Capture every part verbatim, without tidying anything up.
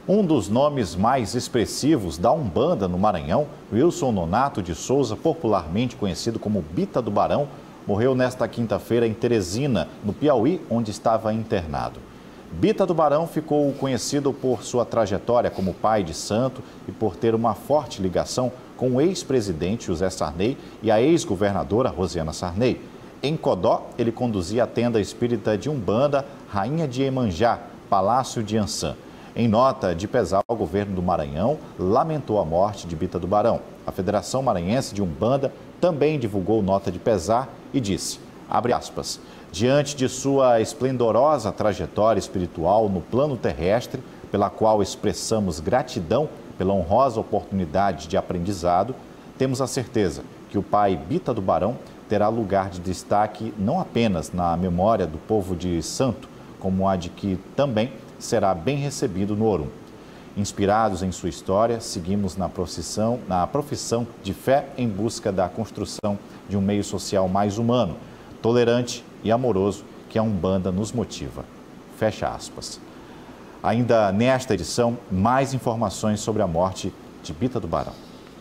Um dos nomes mais expressivos da Umbanda no Maranhão, Wilson Nonato de Souza, popularmente conhecido como Bita do Barão, morreu nesta quinta-feira em Teresina, no Piauí, onde estava internado. Bita do Barão ficou conhecido por sua trajetória como pai de santo e por ter uma forte ligação com o ex-presidente José Sarney e a ex-governadora Rosiana Sarney. Em Codó, ele conduzia a tenda espírita de Umbanda, Rainha de Iemanjá, Palácio de Ançã. Em nota de pesar, o governo do Maranhão lamentou a morte de Bita do Barão. A Federação Maranhense de Umbanda também divulgou nota de pesar e disse, abre aspas, diante de sua esplendorosa trajetória espiritual no plano terrestre, pela qual expressamos gratidão pela honrosa oportunidade de aprendizado, temos a certeza que o pai Bita do Barão terá lugar de destaque não apenas na memória do povo de Santo, como a de que também será bem recebido no Orum. Inspirados em sua história, seguimos na profissão, na profissão de fé em busca da construção de um meio social mais humano, tolerante e amoroso que a Umbanda nos motiva. Fecha aspas. Ainda nesta edição, mais informações sobre a morte de Bita do Barão.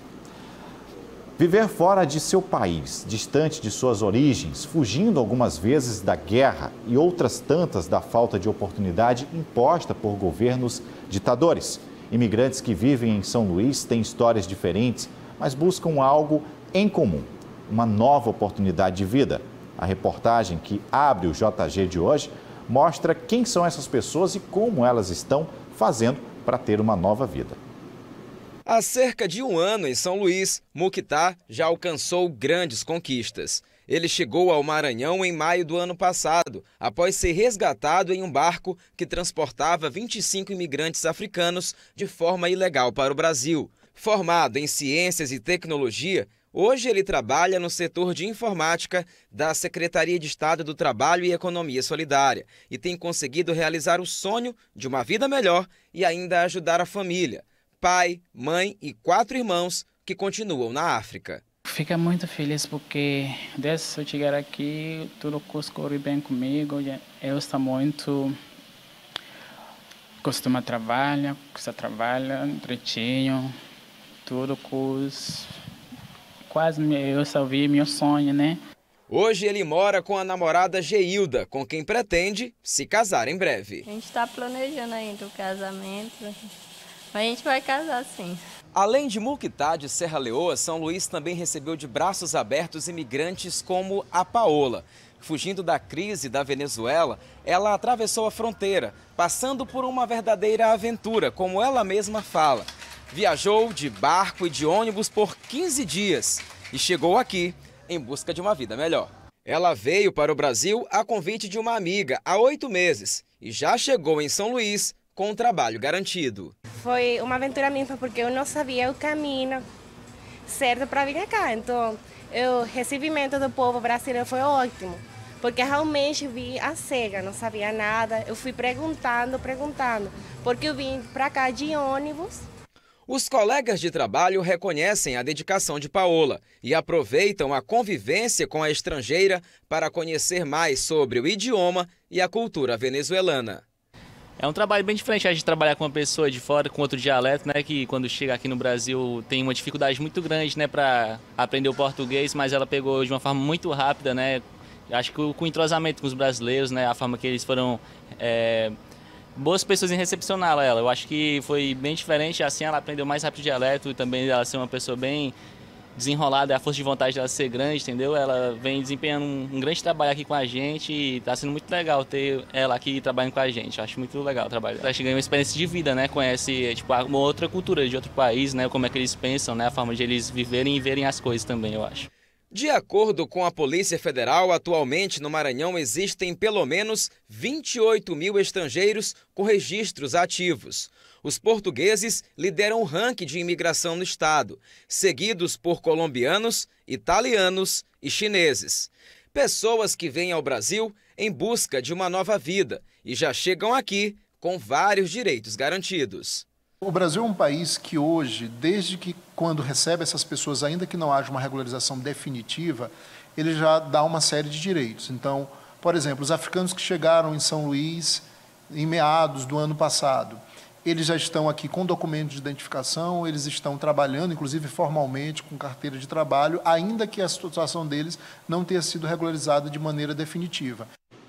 Viver fora de seu país, distante de suas origens, fugindo algumas vezes da guerra e outras tantas da falta de oportunidade imposta por governos ditadores. Imigrantes que vivem em São Luís têm histórias diferentes, mas buscam algo em comum, uma nova oportunidade de vida. A reportagem que abre o J G de hoje mostra quem são essas pessoas e como elas estão fazendo para ter uma nova vida. Há cerca de um ano, em São Luís, Muquitá já alcançou grandes conquistas. Ele chegou ao Maranhão em maio do ano passado, após ser resgatado em um barco que transportava vinte e cinco imigrantes africanos de forma ilegal para o Brasil. Formado em Ciências e Tecnologia, hoje ele trabalha no setor de informática da Secretaria de Estado do Trabalho e Economia Solidária e tem conseguido realizar o sonho de uma vida melhor e ainda ajudar a família. Pai, mãe e quatro irmãos que continuam na África. Fico muito feliz porque desde que eu chegar aqui, tudo corre bem comigo. Eu estou muito costumo trabalhar, costumo trabalhar direitinho, tudo quase eu salvei meu sonho, né? Hoje ele mora com a namorada Geilda, com quem pretende se casar em breve. A gente está planejando ainda o casamento. Mas a gente vai casar sim. Além de Muquitá de Serra Leoa, São Luís também recebeu de braços abertos imigrantes como a Paola. Fugindo da crise da Venezuela, ela atravessou a fronteira, passando por uma verdadeira aventura, como ela mesma fala. Viajou de barco e de ônibus por quinze dias e chegou aqui em busca de uma vida melhor. Ela veio para o Brasil a convite de uma amiga há oito meses e já chegou em São Luís com um trabalho garantido. Foi uma aventura mesmo, porque eu não sabia o caminho certo para vir cá. Então, o recebimento do povo brasileiro foi ótimo, porque realmente vi a cega, não sabia nada. Eu fui perguntando, perguntando, porque eu vim para cá de ônibus. Os colegas de trabalho reconhecem a dedicação de Paola e aproveitam a convivência com a estrangeira para conhecer mais sobre o idioma e a cultura venezuelana. É um trabalho bem diferente a gente trabalhar com uma pessoa de fora, com outro dialeto, né? Que quando chega aqui no Brasil tem uma dificuldade muito grande, né? Para aprender o português, mas ela pegou de uma forma muito rápida, né? Acho que com o entrosamento com os brasileiros, né? A forma que eles foram é, boas pessoas em recepcionar ela. Eu acho que foi bem diferente, assim ela aprendeu mais rápido o dialeto e também ela ser uma pessoa bem desenrolada, a força de vontade dela ser grande, entendeu? Ela vem desempenhando um, um grande trabalho aqui com a gente e está sendo muito legal ter ela aqui trabalhando com a gente. Eu acho muito legal o trabalho. A gente ganha uma experiência de vida, né? Conhece tipo, uma outra cultura de outro país, né? Como é que eles pensam, né? A forma de eles viverem e verem as coisas também, eu acho. De acordo com a Polícia Federal, atualmente no Maranhão existem pelo menos vinte e oito mil estrangeiros com registros ativos. Os portugueses lideram o ranking de imigração no estado, seguidos por colombianos, italianos e chineses. Pessoas que vêm ao Brasil em busca de uma nova vida e já chegam aqui com vários direitos garantidos. O Brasil é um país que hoje, desde que quando recebe essas pessoas, ainda que não haja uma regularização definitiva, ele já dá uma série de direitos. Então, por exemplo, os africanos que chegaram em São Luís em meados do ano passado, eles já estão aqui com documentos de identificação, eles estão trabalhando, inclusive formalmente, com carteira de trabalho, ainda que a situação deles não tenha sido regularizada de maneira definitiva.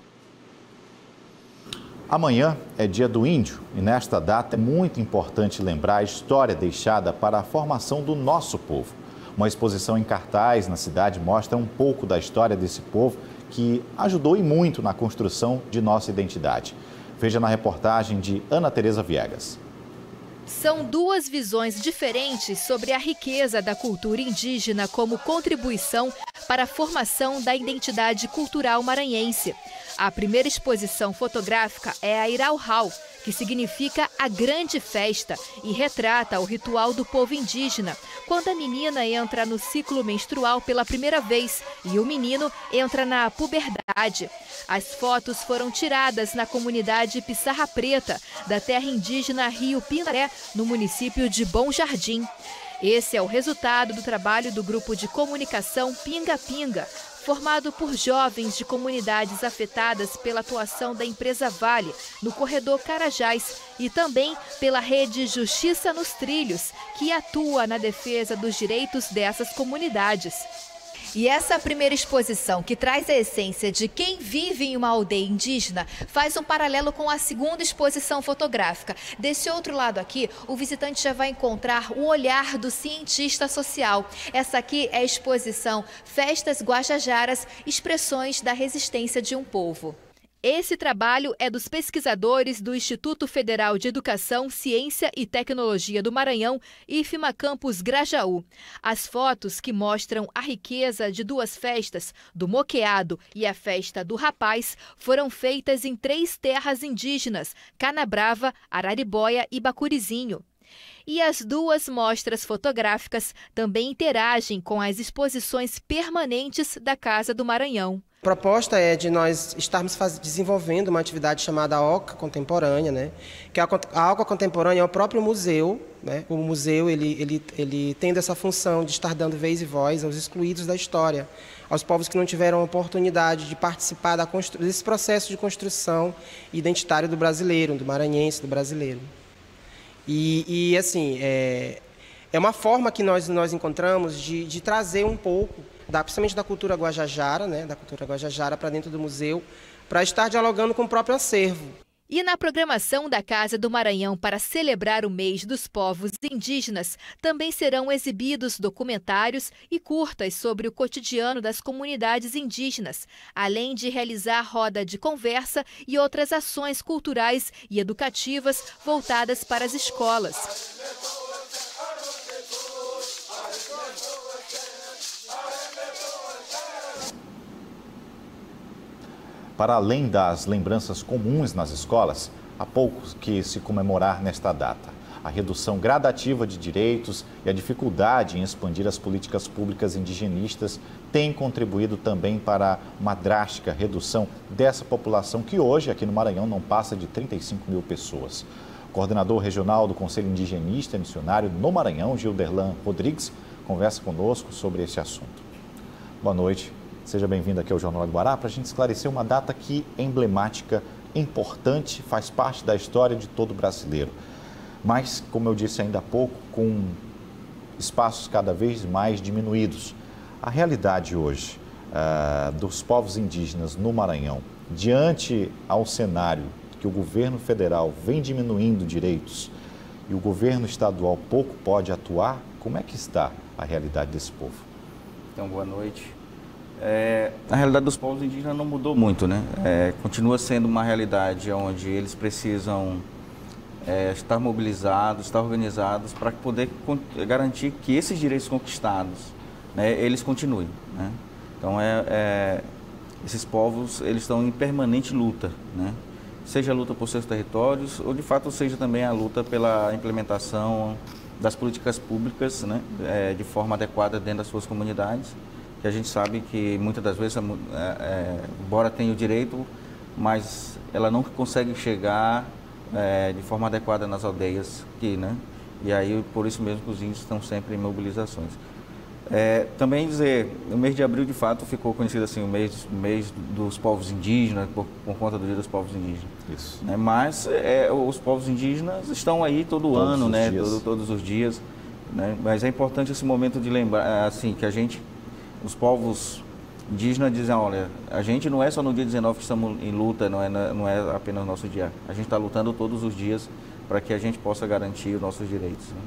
Amanhã é dia do índio e nesta data é muito importante lembrar a história deixada para a formação do nosso povo. Uma exposição em cartaz na cidade mostra um pouco da história desse povo que ajudou e muito na construção de nossa identidade. Veja na reportagem de Ana Tereza Viegas. São duas visões diferentes sobre a riqueza da cultura indígena como contribuição para a formação da identidade cultural maranhense. A primeira exposição fotográfica é a Irauhau, que significa a grande festa e retrata o ritual do povo indígena, quando a menina entra no ciclo menstrual pela primeira vez e o menino entra na puberdade. As fotos foram tiradas na comunidade Pissarra Preta, da terra indígena Rio Pindaré, no município de Bom Jardim. Esse é o resultado do trabalho do grupo de comunicação Pinga Pinga, formado por jovens de comunidades afetadas pela atuação da empresa Vale, no corredor Carajás, e também pela rede Justiça nos Trilhos, que atua na defesa dos direitos dessas comunidades. E essa primeira exposição, que traz a essência de quem vive em uma aldeia indígena, faz um paralelo com a segunda exposição fotográfica. Desse outro lado aqui, o visitante já vai encontrar o olhar do cientista social. Essa aqui é a exposição Festas Guajajaras, expressões da resistência de um povo. Esse trabalho é dos pesquisadores do Instituto Federal de Educação, Ciência e Tecnologia do Maranhão, IFMA Campus Grajaú. As fotos que mostram a riqueza de duas festas, do Moqueado e a Festa do Rapaz, foram feitas em três terras indígenas, Canabrava, Araribóia e Bacurizinho. E as duas mostras fotográficas também interagem com as exposições permanentes da Casa do Maranhão. A proposta é de nós estarmos faz... desenvolvendo uma atividade chamada Oca Contemporânea, né? Que a, a Oca Contemporânea é o próprio museu, né? O museu ele, ele, ele tem essa função de estar dando vez e voz aos excluídos da história, aos povos que não tiveram a oportunidade de participar da constru... desse processo de construção identitária do brasileiro, do maranhense, do brasileiro. E, e assim, é, é uma forma que nós, nós encontramos de, de trazer um pouco, da, principalmente da cultura guajajara, né, da cultura guajajara para dentro do museu, para estar dialogando com o próprio acervo. E na programação da Casa do Maranhão para celebrar o mês dos povos indígenas, também serão exibidos documentários e curtas sobre o cotidiano das comunidades indígenas, além de realizar roda de conversa e outras ações culturais e educativas voltadas para as escolas. Para além das lembranças comuns nas escolas, há pouco que se comemorar nesta data. A redução gradativa de direitos e a dificuldade em expandir as políticas públicas indigenistas têm contribuído também para uma drástica redução dessa população que hoje, aqui no Maranhão, não passa de trinta e cinco mil pessoas. O coordenador regional do Conselho Indigenista Missionário no Maranhão, Gilderlan Rodrigues, conversa conosco sobre esse assunto. Boa noite. Seja bem-vindo aqui ao Jornal do Guará para a gente esclarecer uma data que é emblemática, importante, faz parte da história de todo brasileiro. Mas, como eu disse ainda há pouco, com espaços cada vez mais diminuídos. A realidade hoje uh, dos povos indígenas no Maranhão, diante ao cenário que o governo federal vem diminuindo direitos e o governo estadual pouco pode atuar, como é que está a realidade desse povo? Então, boa noite. É, a realidade dos povos indígenas não mudou muito, né? É, continua sendo uma realidade onde eles precisam é, estar mobilizados, estar organizados para poder garantir que esses direitos conquistados, né, eles continuem, né? Então, é, é, esses povos eles estão em permanente luta, né? Seja a luta por seus territórios ou, de fato, seja também a luta pela implementação das políticas públicas, né, é, de forma adequada dentro das suas comunidades. Que a gente sabe que muitas das vezes, é, é, embora tenha o direito, mas ela não consegue chegar é, de forma adequada nas aldeias aqui, né? E aí, por isso mesmo que os índios estão sempre em mobilizações. É, também dizer, o mês de abril de fato ficou conhecido assim, o mês, mês dos povos indígenas, por, por conta do Dia dos Povos Indígenas. Isso. Né? Mas é, os povos indígenas estão aí todo todos ano, os né? dias. Todo, todos os dias. Né? Mas é importante esse momento de lembrar, assim, que a gente, os povos indígenas dizem, olha, a gente não é só no dia dezenove que estamos em luta, não é, não é apenas nosso dia. A gente está lutando todos os dias para que a gente possa garantir os nossos direitos. Né?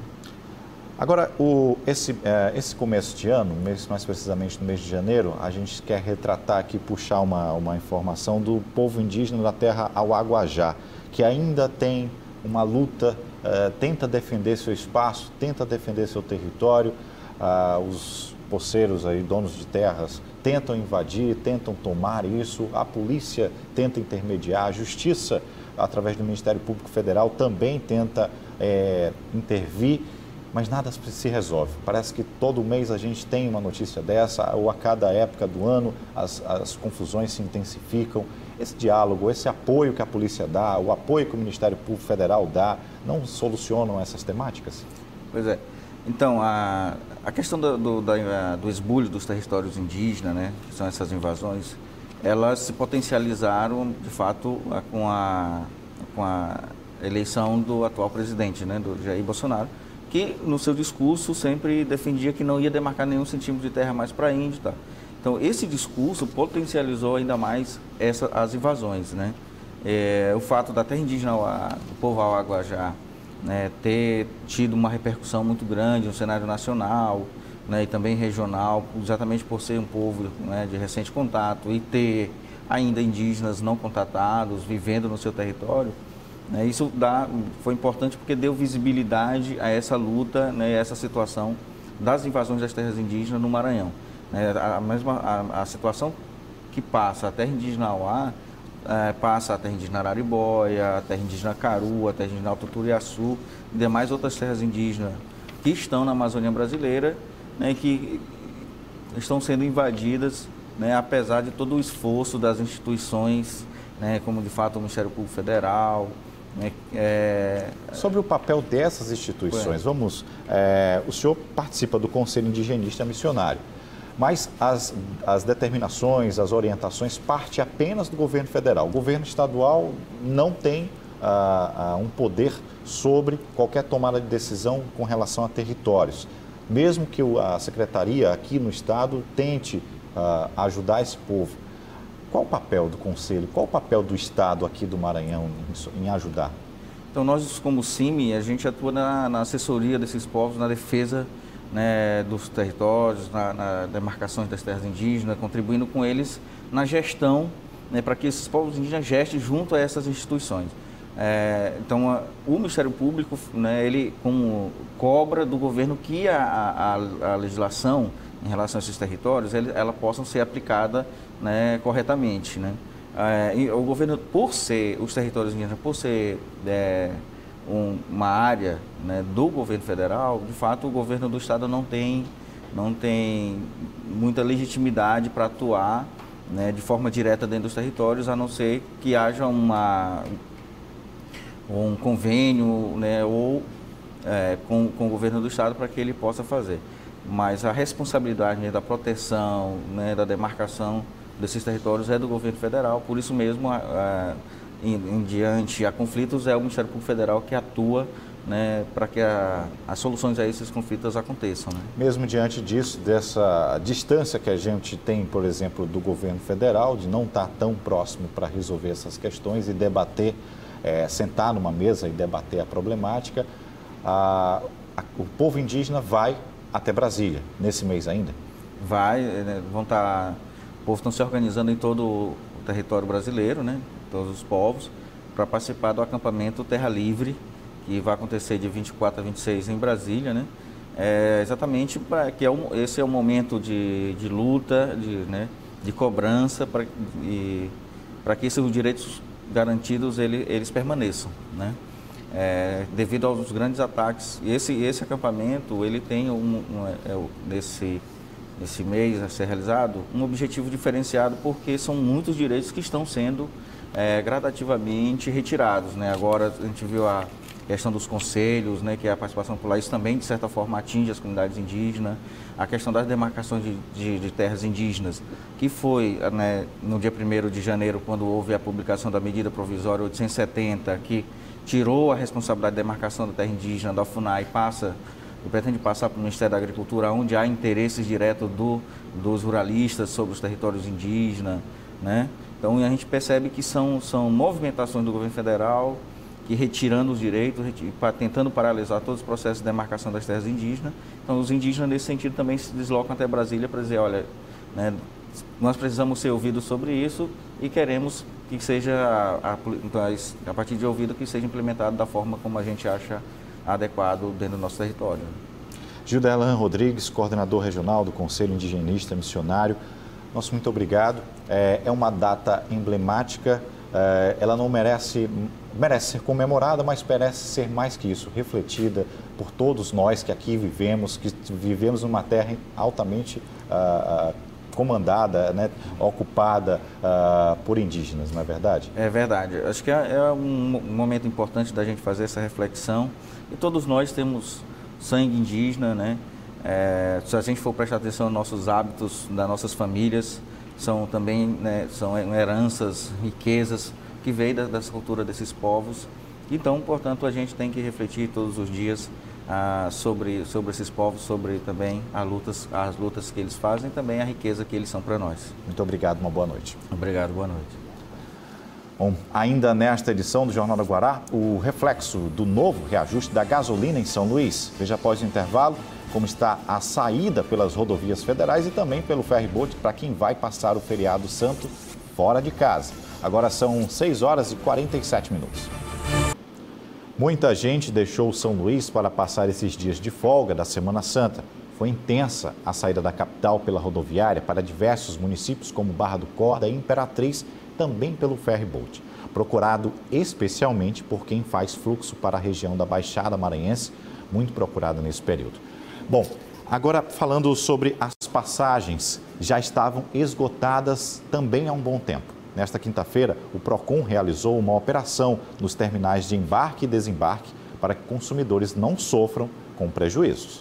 Agora, o, esse, é, esse começo de ano, mês, mais precisamente no mês de janeiro, a gente quer retratar aqui, puxar uma, uma informação do povo indígena da terra Auaguajá, que ainda tem uma luta, é, tenta defender seu espaço, tenta defender seu território. Ah, os poceiros aí, donos de terras, tentam invadir, tentam tomar isso, a polícia tenta intermediar, a justiça, através do Ministério Público Federal, também tenta é, intervir. Mas nada se resolve. Parece que todo mês a gente tem uma notícia dessa, ou a cada época do ano as, as confusões se intensificam. Esse diálogo, esse apoio que a polícia dá, o apoio que o Ministério Público Federal dá, não solucionam essas temáticas? Pois é. Então, a, a questão do, do, da, do esbulho dos territórios indígenas, né, que são essas invasões, elas se potencializaram, de fato, com a, com a eleição do atual presidente, né, do Jair Bolsonaro, que no seu discurso sempre defendia que não ia demarcar nenhum centímetro de terra mais para índio. Tá? Então, esse discurso potencializou ainda mais essa, as invasões. Né? É, o fato da terra indígena, do povo Auaguajá, né, ter tido uma repercussão muito grande no cenário nacional, né, e também regional, exatamente por ser um povo, né, de recente contato e ter ainda indígenas não contatados, vivendo no seu território, né, isso dá, foi importante porque deu visibilidade a essa luta, né, essa situação das invasões das terras indígenas no Maranhão. Né, a, mesma, a, a situação que passa a terra indígena Auá, é, passa a terra indígena Araribóia, a terra indígena Caru, a terra indígena Alto Turiaçu e demais outras terras indígenas que estão na Amazônia brasileira, né, que estão sendo invadidas, né, apesar de todo o esforço das instituições, né, como de fato o Ministério Público Federal. Né, é... Sobre o papel dessas instituições, é. vamos, é, o senhor participa do Conselho Indigenista Missionário, mas as, as determinações, as orientações partem apenas do governo federal. O governo estadual não tem ah, ah, um poder sobre qualquer tomada de decisão com relação a territórios. Mesmo que a secretaria aqui no estado tente uh, ajudar esse povo, qual o papel do Conselho, qual o papel do Estado aqui do Maranhão em, em ajudar? Então, nós como C I M I, a gente atua na, na assessoria desses povos, na defesa, né, dos territórios, na, na demarcação das terras indígenas, contribuindo com eles na gestão, né, para que esses povos indígenas gestem junto a essas instituições. É, então, a, o Ministério Público, né, ele como cobra do governo que a, a, a legislação em relação a esses territórios, ele, ela possa ser aplicada, né, corretamente. Né? É, e o governo, por ser, os territórios indígenas, por ser é, um, uma área, né, do governo federal, de fato, o governo do estado não tem, não tem muita legitimidade para atuar, né, de forma direta dentro dos territórios, a não ser que haja uma... um convênio, né, ou é, com, com o governo do estado para que ele possa fazer. Mas a responsabilidade, né, da proteção, né, da demarcação desses territórios é do governo federal, por isso mesmo, a, a, em, em diante a conflitos, é o Ministério Público Federal que atua, né, para que a, as soluções a esses conflitos aconteçam. Né? Mesmo diante disso, dessa distância que a gente tem, por exemplo, do governo federal, de não estar tão próximo para resolver essas questões e debater, É, sentar numa mesa e debater a problemática, a, a, o povo indígena vai até Brasília, nesse mês ainda? Vai, né, vão estar, o povo está se organizando em todo o território brasileiro, né, todos os povos, para participar do acampamento Terra Livre, que vai acontecer de vinte e quatro a vinte e seis em Brasília, né, é, exatamente pra, que é um, esse é o momento de, de luta, de, né, de cobrança, para que esses direitos garantidos ele, eles permaneçam, né? É, devido aos grandes ataques. Esse, esse acampamento ele tem um, um, é, nesse, nesse mês a ser realizado um objetivo diferenciado, porque são muitos direitos que estão sendo é, gradativamente retirados, né? Agora a gente viu a, questão dos conselhos, né, que é a participação popular, isso também, de certa forma, atinge as comunidades indígenas. A questão das demarcações de, de, de terras indígenas, que foi, né, no dia primeiro de janeiro, quando houve a publicação da medida provisória oitocentos e setenta, que tirou a responsabilidade de demarcação da terra indígena da FUNAI e passa, e pretende passar para o Ministério da Agricultura, onde há interesses diretos do, dos ruralistas sobre os territórios indígenas, né? Então, a gente percebe que são, são movimentações do governo federal que, retirando os direitos, tentando paralisar todos os processos de demarcação das terras indígenas. Então, os indígenas, nesse sentido, também se deslocam até Brasília para dizer, olha, né, nós precisamos ser ouvidos sobre isso e queremos que seja, a, a, a partir de ouvido, que seja implementado da forma como a gente acha adequado dentro do nosso território. Gilderlan Rodrigues, coordenador regional do Conselho Indigenista Missionário, nosso muito obrigado. É, é uma data emblemática, é, ela não merece, merece ser comemorada, mas merece ser mais que isso, refletida por todos nós que aqui vivemos, que vivemos numa terra altamente ah, comandada, né, ocupada ah, por indígenas, não é verdade? É verdade. Acho que é, é um momento importante da gente fazer essa reflexão. E todos nós temos sangue indígena, né? É, se a gente for prestar atenção nos nossos hábitos, das nossas famílias, são também, né, são heranças, riquezas que veio da, da cultura desses povos. Então, portanto, a gente tem que refletir todos os dias ah, sobre, sobre esses povos, sobre também as lutas, as lutas que eles fazem e também a riqueza que eles são para nós. Muito obrigado, uma boa noite. Obrigado, boa noite. Bom, ainda nesta edição do Jornal da Guará, o reflexo do novo reajuste da gasolina em São Luís. Veja após o intervalo como está a saída pelas rodovias federais e também pelo ferry-boat para quem vai passar o feriado santo fora de casa. Agora são seis horas e quarenta e sete minutos. Muita gente deixou São Luís para passar esses dias de folga da Semana Santa. Foi intensa a saída da capital pela rodoviária para diversos municípios como Barra do Corda e Imperatriz, também pelo ferry-boat, procurado especialmente por quem faz fluxo para a região da Baixada Maranhense, muito procurado nesse período. Bom, agora falando sobre as passagens, já estavam esgotadas também há um bom tempo. Nesta quinta-feira, o Procon realizou uma operação nos terminais de embarque e desembarque para que consumidores não sofram com prejuízos.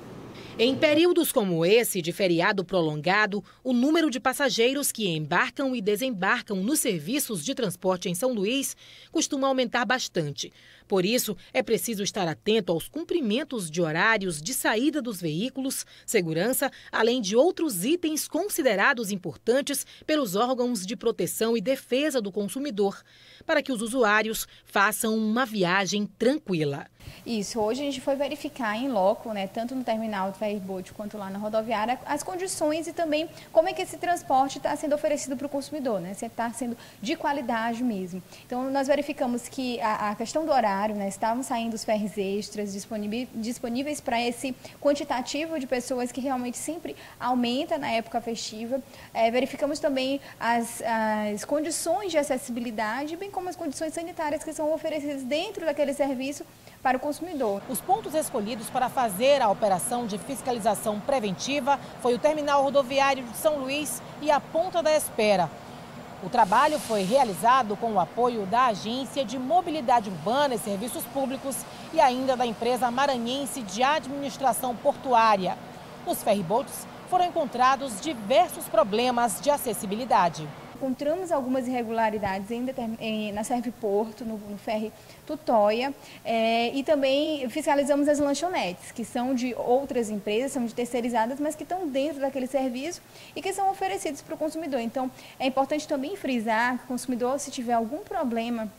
Em períodos como esse de feriado prolongado, o número de passageiros que embarcam e desembarcam nos serviços de transporte em São Luís costuma aumentar bastante. Por isso, é preciso estar atento aos cumprimentos de horários de saída dos veículos, segurança, além de outros itens considerados importantes pelos órgãos de proteção e defesa do consumidor, para que os usuários façam uma viagem tranquila. Isso, hoje a gente foi verificar em loco, né, tanto no terminal do ferry-boat quanto lá na rodoviária, as condições e também como é que esse transporte está sendo oferecido para o consumidor, né, se está sendo de qualidade mesmo. Então, nós verificamos que a, a questão do horário, né, estavam saindo os ferries extras disponíveis, disponíveis para esse quantitativo de pessoas que realmente sempre aumenta na época festiva. É, verificamos também as, as condições de acessibilidade, bem como as condições sanitárias que são oferecidas dentro daquele serviço para o consumidor. Os pontos escolhidos para fazer a operação de fiscalização preventiva foi o terminal rodoviário de São Luís e a Ponta da Espera. O trabalho foi realizado com o apoio da Agência de Mobilidade Urbana e Serviços Públicos e ainda da empresa maranhense de administração portuária. Nos ferryboats foram encontrados diversos problemas de acessibilidade. Encontramos algumas irregularidades em, em, na Serviporto, no, no ferry Tutóia, é, e também fiscalizamos as lanchonetes, que são de outras empresas, são de terceirizadas, mas que estão dentro daquele serviço e que são oferecidos para o consumidor. Então, é importante também frisar que o consumidor, se tiver algum problema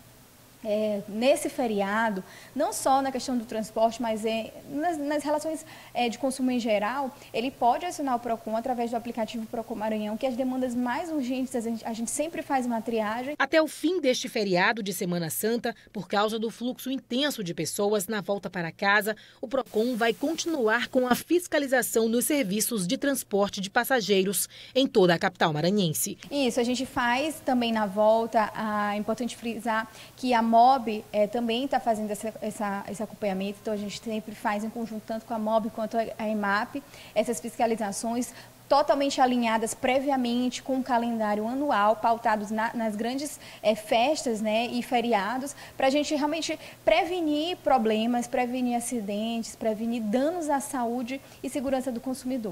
É, nesse feriado, não só na questão do transporte, mas é, nas, nas relações é, de consumo em geral, ele pode assinar o Procon através do aplicativo Procon Maranhão, que as demandas mais urgentes, a gente, a gente sempre faz uma triagem. Até o fim deste feriado de Semana Santa, por causa do fluxo intenso de pessoas na volta para casa, o Procon vai continuar com a fiscalização nos serviços de transporte de passageiros em toda a capital maranhense. Isso, a gente faz também na volta, é importante frisar que a MOB é, também está fazendo essa, essa, esse acompanhamento, então a gente sempre faz em conjunto tanto com a MOB quanto a EMAP, essas fiscalizações totalmente alinhadas previamente com o calendário anual, pautados na, nas grandes é, festas, né, e feriados, para a gente realmente prevenir problemas, prevenir acidentes, prevenir danos à saúde e segurança do consumidor.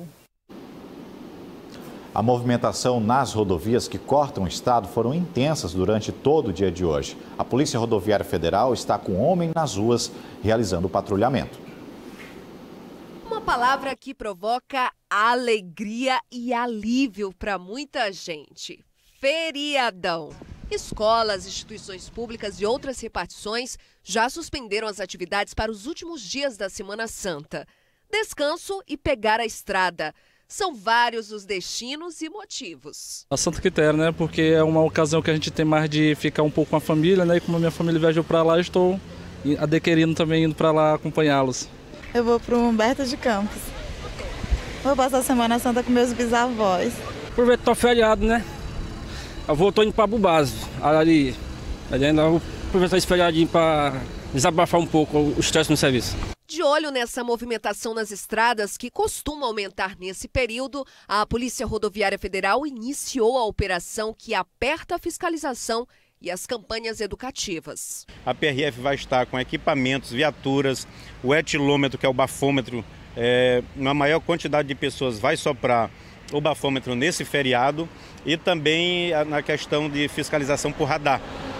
A movimentação nas rodovias que cortam o estado foram intensas durante todo o dia de hoje. A Polícia Rodoviária Federal está com homem nas ruas realizando o patrulhamento. Uma palavra que provoca alegria e alívio para muita gente. Feriadão. Escolas, instituições públicas e outras repartições já suspenderam as atividades para os últimos dias da Semana Santa. Descanso e pegar a estrada. São vários os destinos e motivos. A Santa Quitéria, né? Porque é uma ocasião que a gente tem mais de ficar um pouco com a família, né? E como a minha família viajou para lá, eu estou adquirindo também, indo para lá acompanhá-los. Eu vou para o Humberto de Campos. Vou passar a Semana Santa com meus bisavós. Aproveito que tô feriado, né? Eu vou, tô indo para Bubás, ali. ali ainda vou aproveitar esse feriadinho para desabafar um pouco o estresse no serviço. De olho nessa movimentação nas estradas, que costuma aumentar nesse período, a Polícia Rodoviária Federal iniciou a operação que aperta a fiscalização e as campanhas educativas. A P R F vai estar com equipamentos, viaturas, o etilômetro, que é o bafômetro, é, uma maior quantidade de pessoas vai soprar o bafômetro nesse feriado e também na questão de fiscalização por radar.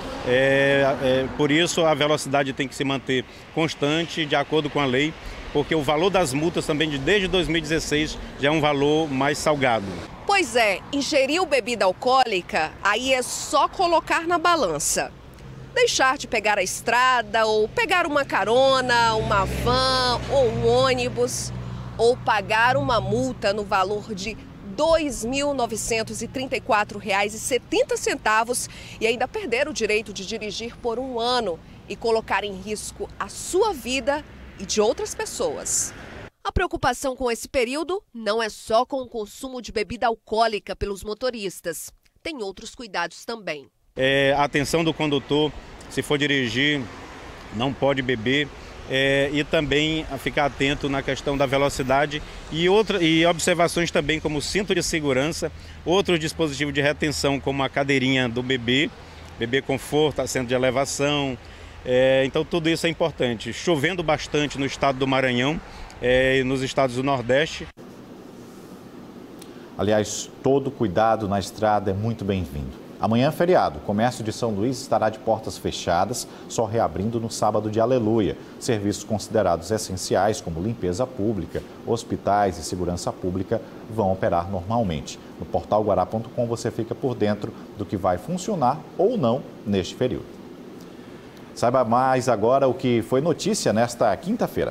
É, é, por isso a velocidade tem que se manter constante, de acordo com a lei, porque o valor das multas também de desde dois mil e dezesseis já é um valor mais salgado. Pois é, ingeriu bebida alcoólica, aí é só colocar na balança. Deixar de pegar a estrada ou pegar uma carona, uma van ou um ônibus, ou pagar uma multa no valor de dois mil novecentos e trinta e quatro reais e setenta centavos e ainda perder o direito de dirigir por um ano e colocar em risco a sua vida e de outras pessoas. A preocupação com esse período não é só com o consumo de bebida alcoólica pelos motoristas. Tem outros cuidados também. É, a atenção do condutor, se for dirigir, não pode beber. É, e também a ficar atento na questão da velocidade e, outra, e observações também como cinto de segurança, outros dispositivos de retenção como a cadeirinha do bebê, bebê conforto, assento de elevação, é, então tudo isso é importante. Chovendo bastante no estado do Maranhão é, e nos estados do Nordeste. Aliás, todo cuidado na estrada é muito bem-vindo. Amanhã é feriado, o comércio de São Luís estará de portas fechadas, só reabrindo no sábado de Aleluia. Serviços considerados essenciais, como limpeza pública, hospitais e segurança pública, vão operar normalmente. No portal guará ponto com você fica por dentro do que vai funcionar ou não neste período. Saiba mais agora o que foi notícia nesta quinta-feira.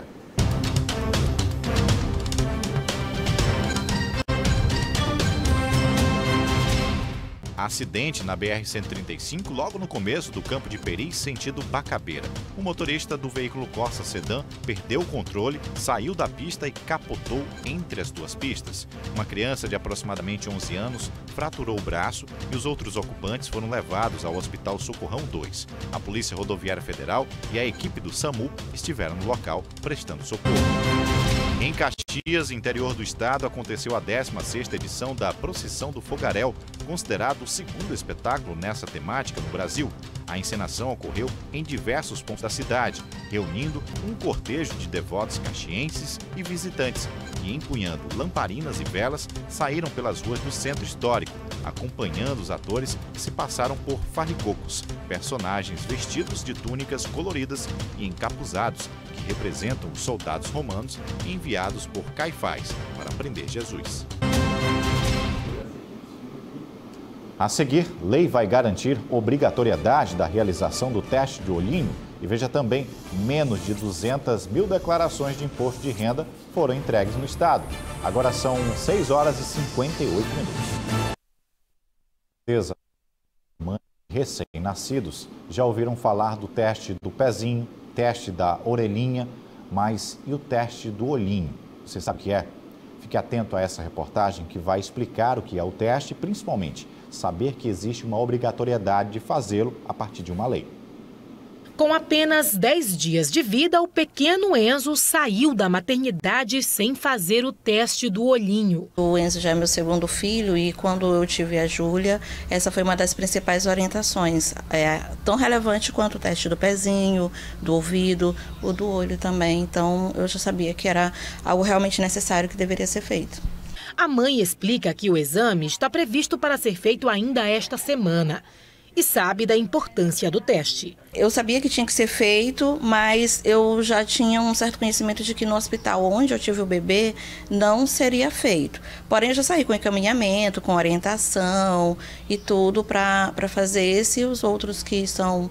Acidente na B R cento e trinta e cinco logo no começo do Campo de Peris, sentido Bacabeira. O motorista do veículo Corsa Sedã perdeu o controle, saiu da pista e capotou entre as duas pistas. Uma criança de aproximadamente onze anos fraturou o braço e os outros ocupantes foram levados ao Hospital Socorrão dois. A Polícia Rodoviária Federal e a equipe do SAMU estiveram no local prestando socorro. Em Caxias, interior do estado, aconteceu a décima sexta edição da Procissão do Fogaréu, considerado o segundo espetáculo nessa temática no Brasil. A encenação ocorreu em diversos pontos da cidade, reunindo um cortejo de devotos caxienses e visitantes, que, empunhando lamparinas e velas, saíram pelas ruas do centro histórico, acompanhando os atores que se passaram por farnicocos, personagens vestidos de túnicas coloridas e encapuzados, que representam os soldados romanos enviados por Caifás para prender Jesus. A seguir, lei vai garantir obrigatoriedade da realização do teste de olhinho e veja também, menos de duzentas mil declarações de imposto de renda foram entregues no estado. Agora são seis horas e cinquenta e oito minutos. Mães recém-nascidos já ouviram falar do teste do pezinho, teste da orelhinha, mas e o teste do olhinho? Você sabe o que é? Fique atento a essa reportagem que vai explicar o que é o teste e, principalmente, saber que existe uma obrigatoriedade de fazê-lo a partir de uma lei. Com apenas dez dias de vida, o pequeno Enzo saiu da maternidade sem fazer o teste do olhinho. O Enzo já é meu segundo filho e quando eu tive a Júlia, essa foi uma das principais orientações. É tão relevante quanto o teste do pezinho, do ouvido, o do olho também. Então eu já sabia que era algo realmente necessário que deveria ser feito. A mãe explica que o exame está previsto para ser feito ainda esta semana. E sabe da importância do teste. Eu sabia que tinha que ser feito, mas eu já tinha um certo conhecimento de que no hospital onde eu tive o bebê não seria feito. Porém, eu já saí com encaminhamento, com orientação e tudo para fazer esse e os outros que são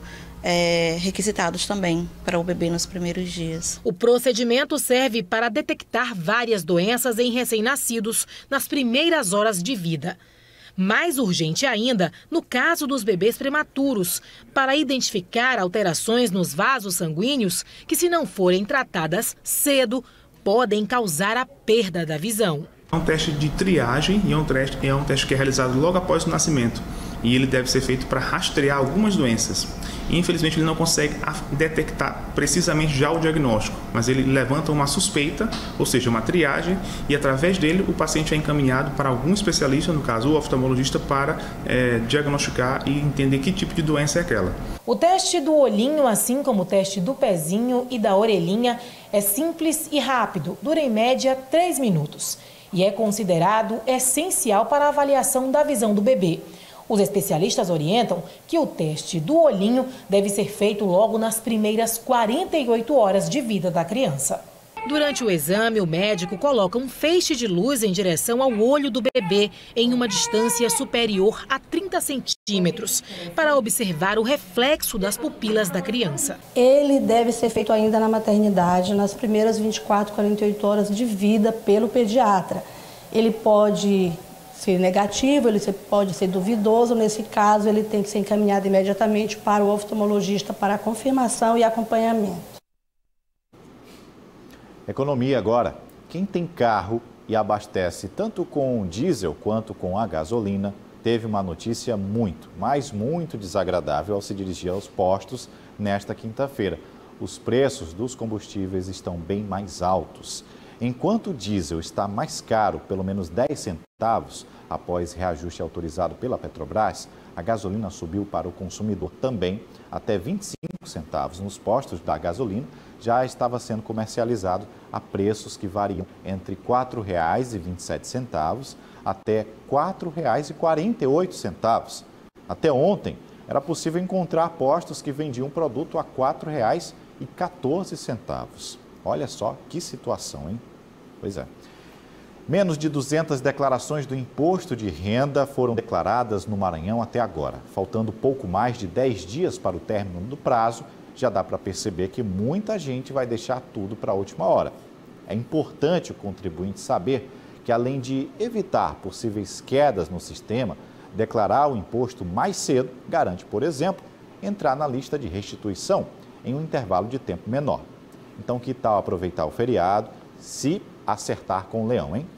é, requisitados também para o bebê nos primeiros dias. O procedimento serve para detectar várias doenças em recém-nascidos nas primeiras horas de vida. Mais urgente ainda, no caso dos bebês prematuros, para identificar alterações nos vasos sanguíneos que, se não forem tratadas cedo, podem causar a perda da visão. É um teste de triagem e é um teste, é um teste que é realizado logo após o nascimento. E ele deve ser feito para rastrear algumas doenças. E, infelizmente, ele não consegue detectar precisamente já o diagnóstico, mas ele levanta uma suspeita, ou seja, uma triagem, e através dele o paciente é encaminhado para algum especialista, no caso o oftalmologista, para é, diagnosticar e entender que tipo de doença é aquela. O teste do olhinho, assim como o teste do pezinho e da orelhinha, é simples e rápido, dura em média três minutos e é considerado essencial para a avaliação da visão do bebê. Os especialistas orientam que o teste do olhinho deve ser feito logo nas primeiras quarenta e oito horas de vida da criança. Durante o exame, o médico coloca um feixe de luz em direção ao olho do bebê em uma distância superior a trinta centímetros, para observar o reflexo das pupilas da criança. Ele deve ser feito ainda na maternidade, nas primeiras vinte e quatro, quarenta e oito horas de vida pelo pediatra. Ele pode ser negativo, ele pode ser duvidoso, nesse caso ele tem que ser encaminhado imediatamente para o oftalmologista para confirmação e acompanhamento. Economia agora. Quem tem carro e abastece tanto com diesel quanto com a gasolina, teve uma notícia muito, mas muito desagradável ao se dirigir aos postos nesta quinta-feira. Os preços dos combustíveis estão bem mais altos. Enquanto o diesel está mais caro, pelo menos dez centavos, após reajuste autorizado pela Petrobras, a gasolina subiu para o consumidor também até vinte e cinco centavos. Nos postos da gasolina já estava sendo comercializado a preços que variam entre quatro reais e vinte e sete centavos até quatro reais e quarenta e oito centavos. Até ontem, era possível encontrar postos que vendiam produto a quatro reais e quatorze centavos. Olha só que situação, hein? Pois é. Menos de duzentas declarações do imposto de renda foram declaradas no Maranhão até agora. Faltando pouco mais de dez dias para o término do prazo, já dá para perceber que muita gente vai deixar tudo para a última hora. É importante o contribuinte saber que, além de evitar possíveis quedas no sistema, declarar o imposto mais cedo garante, por exemplo, entrar na lista de restituição em um intervalo de tempo menor. Então, que tal aproveitar o feriado se acertar com o leão, hein?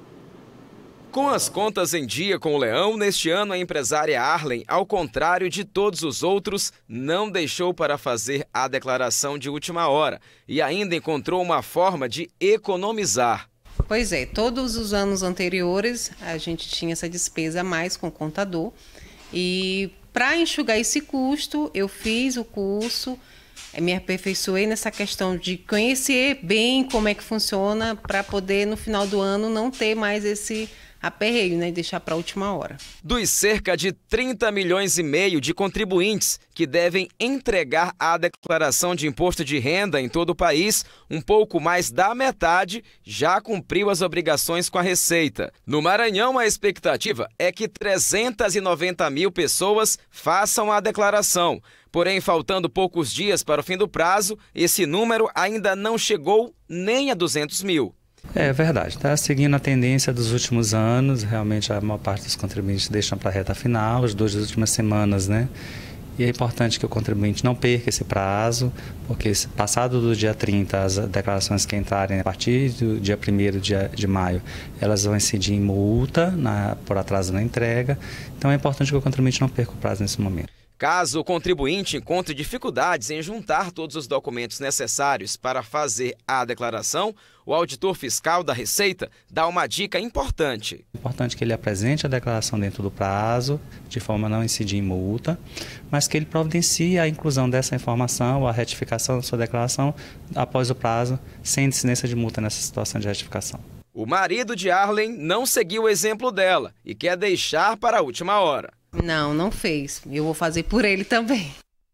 Com as contas em dia com o leão, neste ano a empresária Arlen, ao contrário de todos os outros, não deixou para fazer a declaração de última hora e ainda encontrou uma forma de economizar. Pois é, todos os anos anteriores a gente tinha essa despesa a mais com o contador e para enxugar esse custo eu fiz o curso, me aperfeiçoei nessa questão de conhecer bem como é que funciona para poder no final do ano não ter mais esse aperreio, né, e deixar para a última hora. Dos cerca de trinta milhões e meio de contribuintes que devem entregar a declaração de imposto de renda em todo o país, um pouco mais da metade já cumpriu as obrigações com a Receita. No Maranhão, a expectativa é que trezentas e noventa mil pessoas façam a declaração. Porém, faltando poucos dias para o fim do prazo, esse número ainda não chegou nem a duzentos mil. É verdade, está seguindo a tendência dos últimos anos, realmente a maior parte dos contribuintes deixam para a reta final, as duas últimas semanas, né? E é importante que o contribuinte não perca esse prazo, porque passado do dia trinta, as declarações que entrarem a partir do dia primeiro de maio, elas vão incidir em multa na, por atraso na entrega, então é importante que o contribuinte não perca o prazo nesse momento. Caso o contribuinte encontre dificuldades em juntar todos os documentos necessários para fazer a declaração, o auditor fiscal da Receita dá uma dica importante. É importante que ele apresente a declaração dentro do prazo, de forma a não incidir em multa, mas que ele providencie a inclusão dessa informação, a retificação da sua declaração após o prazo, sem incidência de multa nessa situação de retificação. O marido de Arlen não seguiu o exemplo dela e quer deixar para a última hora. Não, não fez. Eu vou fazer por ele também.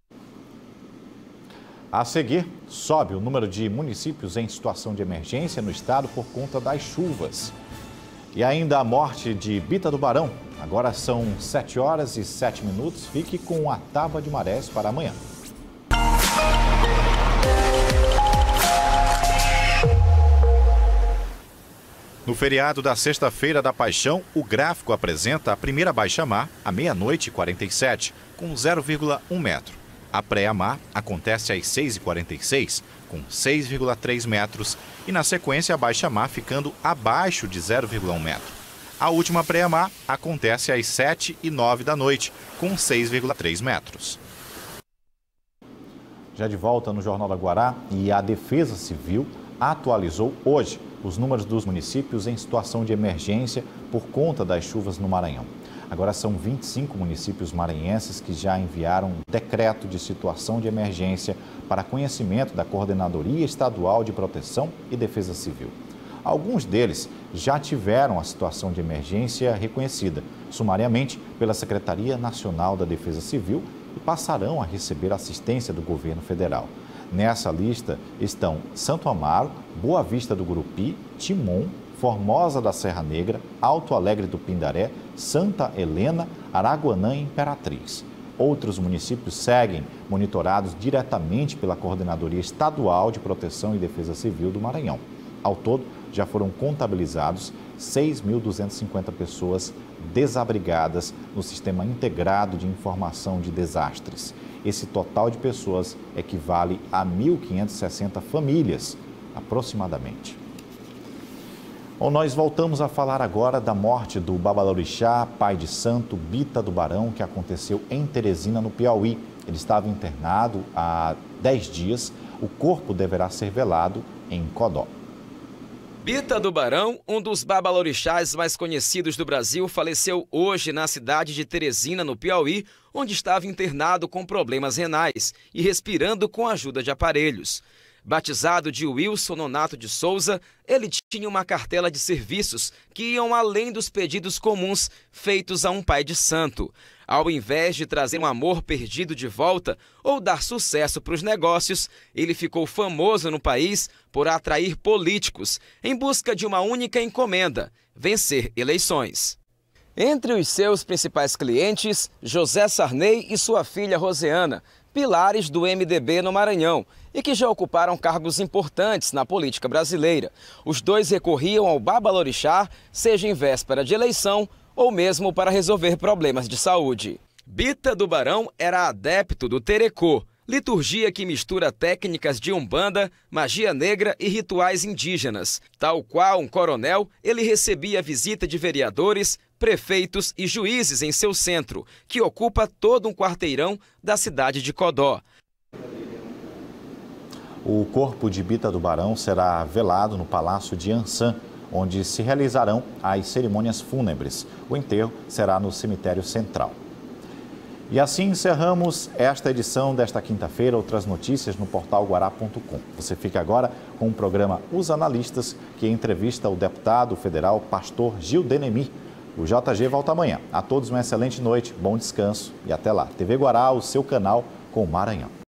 A seguir, sobe o número de municípios em situação de emergência no estado por conta das chuvas. E ainda a morte de Bita do Barão. Agora são sete horas e sete minutos. Fique com a tábua de marés para amanhã. No feriado da Sexta-feira da Paixão, o gráfico apresenta a primeira baixa-mar à meia-noite e quarenta e sete, com zero vírgula um metro. A pré-mar acontece às seis e quarenta e seis, com seis vírgula três metros, e na sequência a baixa-mar ficando abaixo de zero vírgula um metro. A última pré-mar acontece às sete e nove da noite, com seis vírgula três metros. Já de volta no Jornal da Guará, e a Defesa Civil atualizou hoje os números dos municípios em situação de emergência por conta das chuvas no Maranhão. Agora são vinte e cinco municípios maranhenses que já enviaram um decreto de situação de emergência para conhecimento da Coordenadoria Estadual de Proteção e Defesa Civil. Alguns deles já tiveram a situação de emergência reconhecida sumariamente pela Secretaria Nacional da Defesa Civil e passarão a receber assistência do governo federal. Nessa lista estão Santo Amaro, Boa Vista do Gurupi, Timon, Formosa da Serra Negra, Alto Alegre do Pindaré, Santa Helena, Araguanã e Imperatriz. Outros municípios seguem monitorados diretamente pela Coordenadoria Estadual de Proteção e Defesa Civil do Maranhão. Ao todo, já foram contabilizados seis mil duzentas e cinquenta pessoas desabrigadas no Sistema Integrado de Informação de Desastres. Esse total de pessoas equivale a mil quinhentas e sessenta famílias, aproximadamente. Bom, nós voltamos a falar agora da morte do babalorixá, pai de santo, Bita do Barão, que aconteceu em Teresina, no Piauí. Ele estava internado há dez dias. O corpo deverá ser velado em Codó. Bita do Barão, um dos babalorixás mais conhecidos do Brasil, faleceu hoje na cidade de Teresina, no Piauí, onde estava internado com problemas renais e respirando com a ajuda de aparelhos. Batizado de Wilson Nonato de Souza, ele tinha uma cartela de serviços que iam além dos pedidos comuns feitos a um pai de santo. Ao invés de trazer um amor perdido de volta ou dar sucesso para os negócios, ele ficou famoso no país por atrair políticos em busca de uma única encomenda: vencer eleições. Entre os seus principais clientes, José Sarney e sua filha Roseana, pilares do M D B no Maranhão, e que já ocuparam cargos importantes na política brasileira. Os dois recorriam ao babalorixá, seja em véspera de eleição ou mesmo para resolver problemas de saúde. Bita do Barão era adepto do terecô, liturgia que mistura técnicas de umbanda, magia negra e rituais indígenas. Tal qual um coronel, ele recebia a visita de vereadores, prefeitos e juízes em seu centro, que ocupa todo um quarteirão da cidade de Codó. O corpo de Bita do Barão será velado no Palácio de Ançã, onde se realizarão as cerimônias fúnebres. O enterro será no cemitério central. E assim encerramos esta edição desta quinta-feira. Outras notícias no portal guará ponto com. Você fica agora com o programa Os Analistas, que entrevista o deputado federal Pastor Gil Denemi. O J G volta amanhã. A todos uma excelente noite, bom descanso e até lá. T V Guará, o seu canal com o Maranhão.